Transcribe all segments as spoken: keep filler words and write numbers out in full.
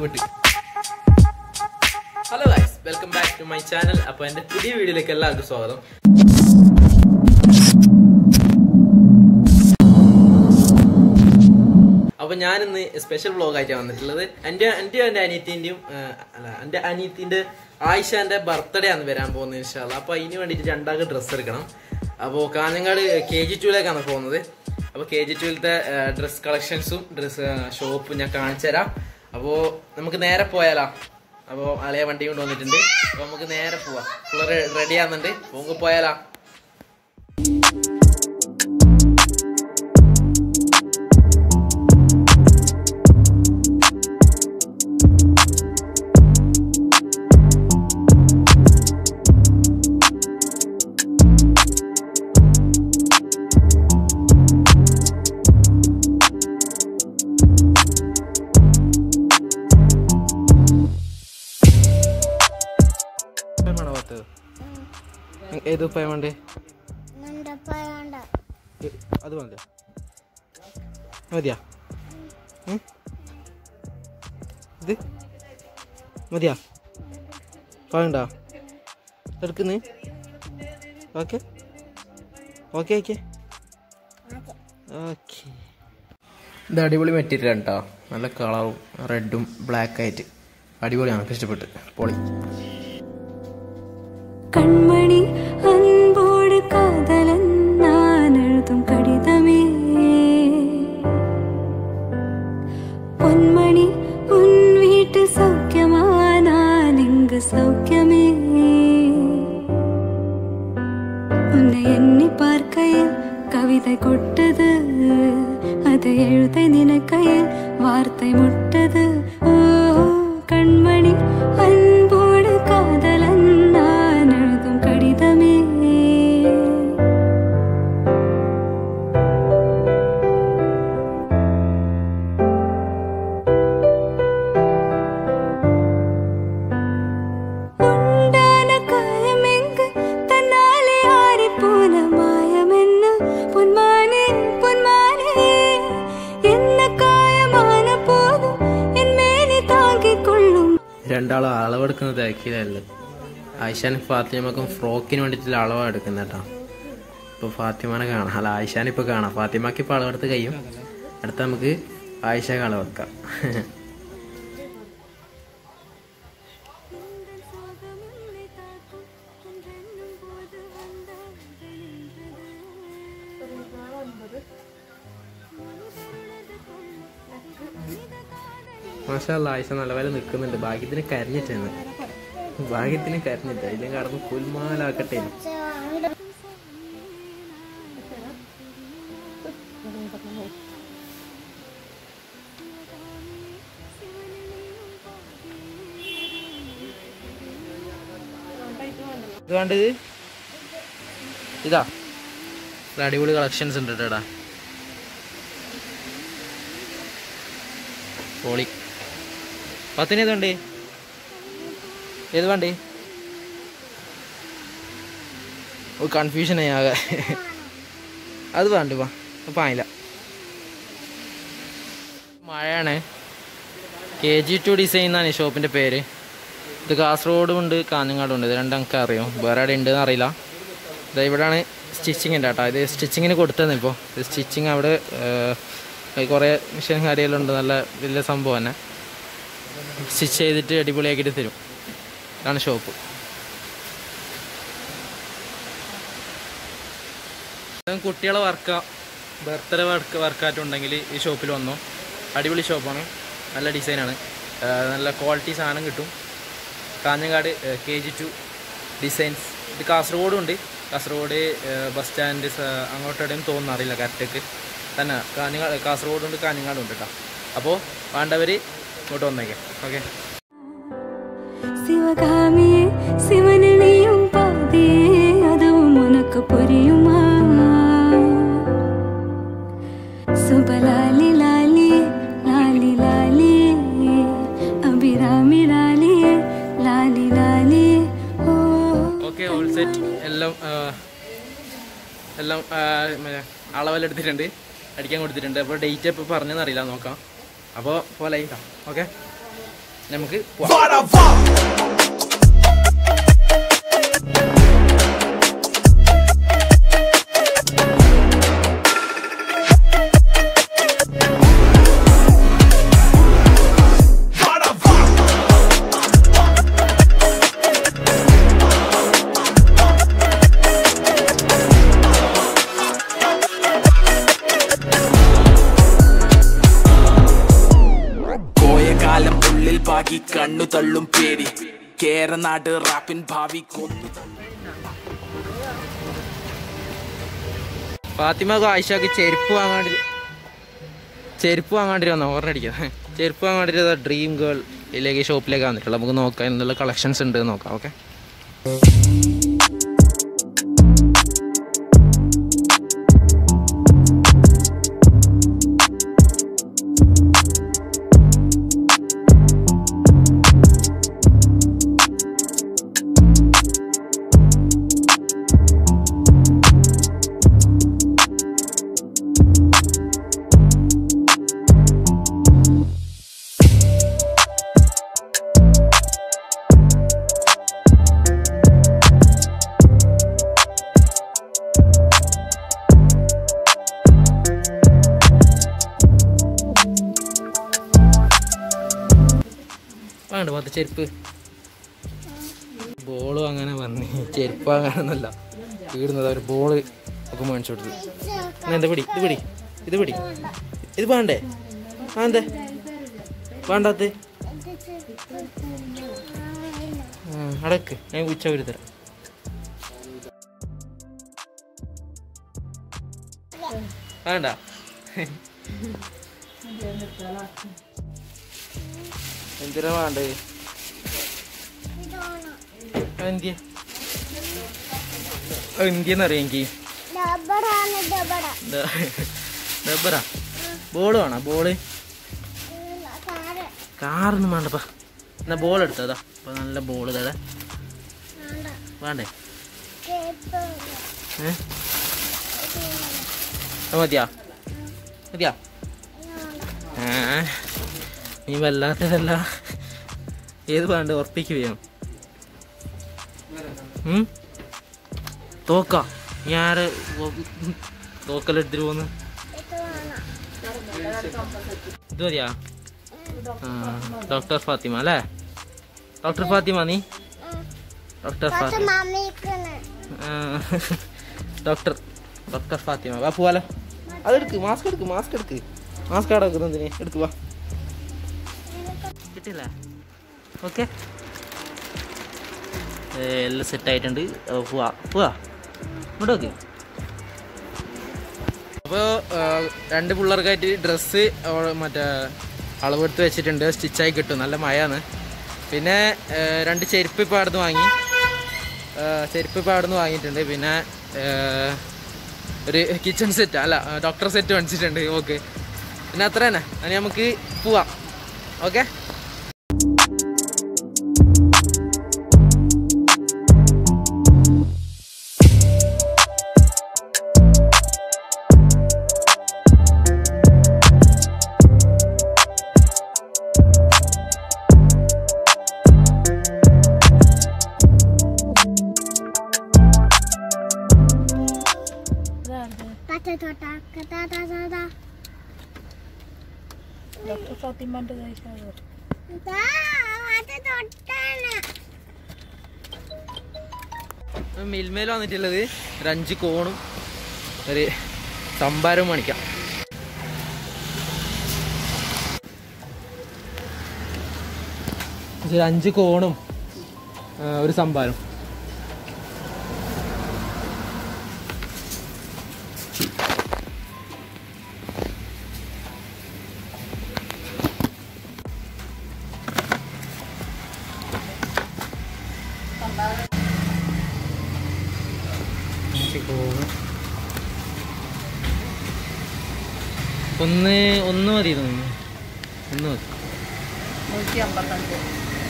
കഷ്ടപ്പെട്ട്. Hello guys, welcome back to my channel. അപ്പോൾ എൻ്റെ പുതിയ വീഡിയോയിലേക്ക് എല്ലാവർക്കും സ്വാഗതം. അപ്പോൾ ഞാനിന്ന് സ്പെഷ്യൽ വ്ളോഗായിട്ടാണ് വന്നിട്ടുള്ളത്. എൻ്റെ എൻ്റെ എൻ്റെ അനിയത്തിൻ്റെയും അല്ല എൻ്റെ അനിയത്തിൻ്റെ ആയിഷാൻ്റെ ബർത്ത്ഡേ ആണ് വരാൻ പോകുന്നത് ഇൻഷാ അല്ലാഹ്. അപ്പോൾ അതിന് വേണ്ടിയിട്ട് രണ്ടാൾക്ക് ഡ്രസ്സ് എടുക്കണം. അപ്പോൾ കാഞ്ഞങ്ങാട് കെ ജി ടൂയിലേക്കാണ് പോകുന്നത്. അപ്പോൾ കെ ജി ടൂവിലത്തെ ഡ്രസ് കളക്ഷൻസും ഡ്രസ് ഷോപ്പും ഞാൻ കാണിച്ചു തരാം. അപ്പോൾ നമുക്ക് നേരെ പോയാലോ? അപ്പോൾ അളയ വണ്ടി കൊണ്ട് വന്നിട്ടുണ്ട്. അപ്പോൾ നമുക്ക് നേരെ പോവാം. ഫുള്ള് റെഡി ആകുന്നുണ്ട്. അപ്പോൾ നമുക്ക് പോയാലോ? ഏത് ഉപ്പായം വേണ്ടേ? അത് വേണ്ട മതിയാ? ഇത് മതിയാ? വേണ്ട എടുക്കുന്നേ? Okay okay okay okay. ഇത് അടിപൊളി മെറ്റീരിയൽ കേട്ടോ. നല്ല കളറും റെഡും ബ്ലാക്ക് ആയിട്ട് അടിപൊളിയാണ്. എനിക്ക് ഇഷ്ടപ്പെട്ട്. പൊളി. കൺമണി അൻപോട് കാതലൻ ഞാൻ എഴുതും കടിതമേ, പൊന്മണി ഉൻ വീട്ട് സൗഖ്യമാ ഞാൻ ഇങ്ങ് സൗഖ്യമേ, ഉன்னை எண்ணி பார்க்கையில் கவிதை கொட்டது, அதை எழுத நினைக்கையில் வார்த்தை முட்டது. ஓ கண்மணி அன்போடு காதலன் நான் எழுதும் கடிதமே. உண்டான காயமெங்கு தன்னாலே ஆறி போன மாயமென்ன பொன்மானே பொன்மானே, என்ன காயமான போதும் என் மேனி தாங்கிக் கொள்ளும். രണ്ടാളും അളവെടുക്കുന്ന തിരക്കിലല്ല. ആയിഷാനും ഫാത്തിമക്കും ഫ്രോക്കിന് വേണ്ടിയിട്ടുള്ള അളവാണ് എടുക്കുന്നത് കേട്ടോ. ഇപ്പോൾ ഫാത്തിമാനെ കാണാം. അല്ല, ആയിഷാനെ ഇപ്പോൾ കാണാം. ഫാത്തിമക്ക് ഇപ്പോൾ അളവെടുത്ത് കഴിയും. അടുത്ത നമുക്ക് ആയിഷക്ക് അളവെടുക്കാം. മാഷാ അല്ലാഹ്, ആയിഷ നല്ലപോലെ നിൽക്കുന്നുണ്ട്. ഭാഗ്യത്തിന് കരഞ്ഞിട്ടാണ്. ഭാഗ്യത്തിന് കരഞ്ഞിട്ട് അതിലും കടന്ന് കുൽമാലാക്കട്ടെ. ഇത് കണ്ടത് ഇതാ, അടിപൊളി കളക്ഷൻസ് ഉണ്ട് കേട്ടാ. പൊളി. പത്തിന് ഏത് വേണ്ടേ? ഏത് വേണ്ടേ? ഓ കൺഫ്യൂഷനായി ആകെ. അത് വേണ്ട വാ, അപ്പം ആയില്ല. മഴയാണ്. കെ ജി ടു ഡിസൈൻ എന്നാണ് ഈ ഷോപ്പിൻ്റെ പേര്. ഇത് കാസർഗോഡും ഉണ്ട് കാഞ്ഞങ്ങാടും ഉണ്ട്. ഇത് രണ്ടും നമുക്ക് അറിയാം. വേറെ എവിടെ ഉണ്ടെന്ന് അറിയില്ല. ഇത് ഇവിടെയാണ് സ്റ്റിച്ചിങ് ഉണ്ട് കേട്ടോ. ഇത് സ്റ്റിച്ചിങ്ങിന് കൊടുത്തത്. ഇപ്പോൾ ഇത് സ്റ്റിച്ചിങ് അവിടെ കുറേ മിഷൻ കാര്യമെല്ലാം ഉണ്ട്. നല്ല വലിയ സംഭവം തന്നെ. സ്റ്റിച്ച് ചെയ്തിട്ട് അടിപൊളിയാക്കിയിട്ട് തരും. ഇതാണ് ഷോപ്പ്. കുട്ടികളെ വർക്കാ ബർത്ത്ഡേ വർക്ക് വർക്കായിട്ടുണ്ടെങ്കിൽ ഈ ഷോപ്പിൽ വന്നോ. അടിപൊളി ഷോപ്പാണ്. നല്ല ഡിസൈനാണ്. നല്ല ക്വാളിറ്റി സാധനം കിട്ടും. Kanhangad K G two designs. ഇത് കാസർഗോഡും ഉണ്ട്. കാസർഗോഡ് ബസ് സ്റ്റാൻഡ് അങ്ങോട്ടെവിടെയും തോന്നുന്നു, അറിയില്ല കറക്റ്റൊക്കെ തന്നെ. കാഞ്ഞങ്ങാട് കാസർഗോഡുണ്ട് കാഞ്ഞങ്ങാടും ഉണ്ട് കേട്ടോ. അപ്പോൾ വേണ്ടവർ ഇങ്ങോട്ട് വന്നേക്കാം. ഓക്കെ. ശിവകാമിയെ ശിവനിൽ നീയും പാതിയേ, അതും ഉനക്ക് പൊരിയുമാ. സുബലാലി ലാലി ലാലി ലാലി അഭിരാമി ലാലി ലാലി ലാലി. Okay, all set. എല്ലാം എല്ലാം അളവെല്ലാം എടുത്തിട്ടുണ്ട്, അടിക്കാൻ കൊടുത്തിട്ടുണ്ട്. അപ്പോൾ ഡേറ്റ് ഇപ്പോൾ പറഞ്ഞെന്നറിയില്ല, നോക്കാം. അപ്പോൾ പോലെ ഓക്കെ. നമുക്ക് കണ്ണു തള്ളും പേടി കേരനാട് റാപ്പിൻ ഭാവി കൊന്നു. ഫാത്തിമക്ക് ആയിഷക്ക് ചെരുപ്പ് വാങ്ങാണ്ടി ചെരുപ്പ് വാങ്ങാണ്ടി വന്നോ ഓർമ്മ ചെരുപ്പ് വാങ്ങാണ്ടി ഡ്രീം ഗേൾ ഇതിലേക്ക് ഷോപ്പിലേക്ക് വന്നിട്ടുള്ളത്. നമുക്ക് നോക്കാം എന്നുള്ള കളക്ഷൻസ് ഉണ്ട് നോക്കാം. ഓക്കെ വേണ്ട പത്ത് ചെരുപ്പ് ബോള് അങ്ങനെ വന്നി ചെരുപ്പ് വാങ്ങാനൊന്നല്ല വീടുന്നത് അവർ ബോള് ഒക്കെ മേടിച്ചു കൊടുത്തു. എന്താ പിടി ഇത് പിടി ഇത് പിടി ഇത് വേണ്ടേ ആ എന്തേ വേണ്ടാത്ത അടക്ക് ഞാൻ ഉച്ച ഒരു തരാം. വേണ്ട എന്തിനാ വേണ്ടേ എന്തിയ എന്തിയെന്നറിയാം എനിക്ക് ഡബറാ ബോള് വേണോ ബോള് കാറൊന്നും വേണ്ടപ്പാ എന്നാ ബോൾ എടുത്തതാ അപ്പൊ നല്ല ബോള് തരാ വേണ്ടേ ഏ മതിയാ മതിയാ ആ നീ വല്ലാത്തതല്ല ഏത് വേണ്ട ഉറപ്പിക്ക് വേണം തോക്ക ഞാൻ തോക്കലെടുത്തിട്ട് പോന്ന് ഇത് മതിയാ ആ ഡോക്ടർ ഫാത്തിമ അല്ലേ ഡോക്ടർ ഫാത്തിമ നീ doctor Fathima doctor doctor Fathima വാ പോവാലോ അതെടുക്ക് മാസ്ക് എടുക്ക് മാസ്ക് എടുക്ക് മാസ്ക് അവിടെ വെക്കുന്നതിന് എടുക്ക് വാ കിട്ടില്ല ഓക്കെ എല്ലാം സെറ്റായിട്ടുണ്ട് പോവാ പോവാ ഇങ്ങോട്ട് നോക്ക്. അപ്പോൾ രണ്ട് പിള്ളേർക്കായിട്ട് ഡ്രസ്സ് മറ്റേ അളവെടുത്ത് വെച്ചിട്ടുണ്ട് സ്റ്റിച്ചായി കിട്ടും നല്ല മഴയാണ്. പിന്നെ രണ്ട് ചെരുപ്പ് ഇപ്പോൾ അവിടെ നിന്ന് വാങ്ങി ചെരുപ്പ് ഇപ്പോൾ അവിടെ നിന്ന് വാങ്ങിയിട്ടുണ്ട്. പിന്നെ ഒരു കിച്ചൺ സെറ്റ് അല്ല ഡോക്ടർ സെറ്റ് മേടിച്ചിട്ടുണ്ട്. ഓക്കെ പിന്നെ അത്ര തന്നെ അതിന് നമുക്ക് പോവാം. ഓക്കെ ഡോക്ടർ ഫാത്തിമാന്റെ മിൽമേൽ വന്നിട്ടുള്ളത് ഒരു അഞ്ച് കോണും ഒരു സംഭാരവും മേടിക്കാം. ഒരു അഞ്ച് കോണും ഒരു സംഭാരം. ഒന്ന് ഒന്ന് മതി തോന്നുന്നു ഒന്ന് മതി നൂറ്റി അമ്പത്തഞ്ച്.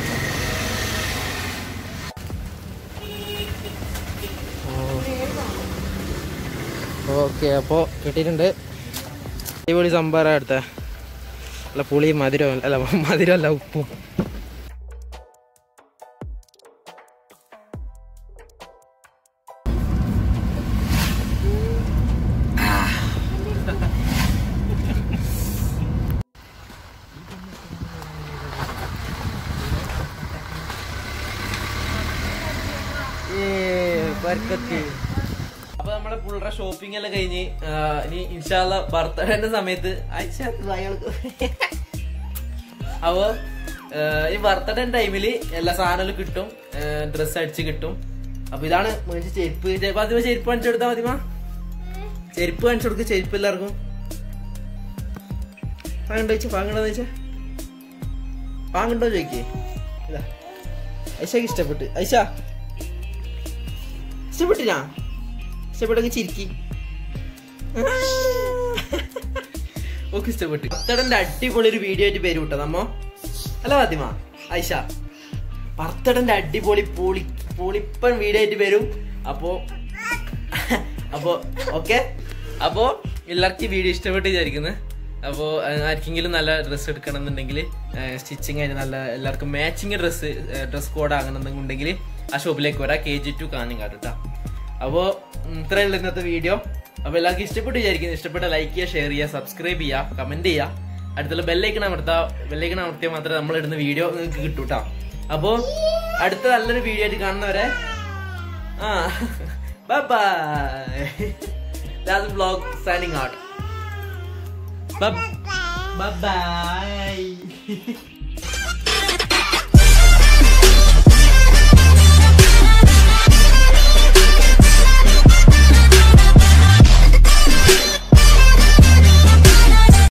ഓക്കെ അപ്പോൾ കിട്ടിയിട്ടുണ്ട്. അടിപൊളി സംഭാരം എടുത്ത അല്ല പുളിയും മധുരവും അല്ല മധുരമല്ല ഉപ്പും ബർക്കത്ത്. അപ്പൊ നമ്മളെ പുള്ളറ ഷോപ്പിംഗ് എല്ലാം കഴിഞ്ഞ് ഇനി ഇൻഷാല്ല ബർത്ത്ഡേന്റെ സമയത്ത് അയാൾക്ക് അപ്പൊ ഈ ബർത്ത്ഡേ ടൈമില് എല്ലാ സാധനങ്ങളും കിട്ടും, ഡ്രസ്സ് അടിച്ച് കിട്ടും. അപ്പൊ ഇതാണ് മേടിച്ച ചെരുപ്പ്. ഫാത്തിമ ചെരുപ്പ് കാണിച്ചു കൊടുത്താ ഫാത്തിമ, ചെരുപ്പ് കാണിച്ചു കൊടുക്കുക. ചെരുപ്പ് എല്ലാവർക്കും പാങ്ങണ്ടോ ചോദിച്ചാ, പാങ്ങണ്ടോ ചോദിച്ചാ പാങ്ങണ്ടോ ചോദിക്കേ. ഇതാ ഐഷക്ക് ഇഷ്ടപ്പെട്ട്. ഐഷ ഇഷ്ടപ്പെട്ടിനാ? ഇഷ്ടപ്പെട്ടെങ്കിൽ ചിരിക്കി. ഓക്കെ ഇഷ്ടപ്പെട്ടു. ബർത്ത്ഡേന്റെ അടിപൊളി ഒരു വീഡിയോ ആയിട്ട് പേര് വിട്ടോ നമ്മ അല്ല ഫാത്തിമ ഐഷ. ബർത്ത്ഡേന്റെ അടിപൊളി പൊളി പൊളിപ്പൻ വീഡിയോ ആയിട്ട് വരും. അപ്പോ അപ്പോ ഓക്കെ. അപ്പോ എല്ലാവർക്കും വീഡിയോ ഇഷ്ടപ്പെട്ട് വിചാരിക്കുന്നത്. അപ്പോൾ ആർക്കെങ്കിലും നല്ല ഡ്രസ്സ് എടുക്കണം എന്നുണ്ടെങ്കിൽ സ്റ്റിച്ചിങ് ആയിട്ട് നല്ല എല്ലാവർക്കും മാച്ചിങ് ഡ്രസ്സ് ഡ്രസ് കോഡ് ആകണമെന്നുണ്ടെങ്കിൽ ആ ഷോപ്പിലേക്ക് വരാം. കെ ജി ടു കാഞ്ഞങ്ങാട് കേട്ടോ. അപ്പോൾ ഇത്രയുള്ള ഇന്നത്തെ വീഡിയോ. അപ്പോൾ എല്ലാവർക്കും ഇഷ്ടപ്പെട്ട് വിചാരിക്കുന്നു. ഇഷ്ടപ്പെട്ട ലൈക്ക് ചെയ്യുക, ഷെയർ ചെയ്യുക, സബ്സ്ക്രൈബ് ചെയ്യുക, കമന്റ് ചെയ്യുക. അടുത്തുള്ള ബെല്ലൈക്കൺ അമർത്താം. ബെല്ലൈക്കൺ അമർത്തിയാൽ മാത്രമേ നമ്മൾ ഇടുന്ന വീഡിയോ നിങ്ങൾക്ക് കിട്ടൂ കേട്ടോ. അപ്പോൾ അടുത്ത നല്ലൊരു വീഡിയോ ആയിട്ട് കാണുന്നവരെ ആ bye bye. That's vlog signing out. Bye bye.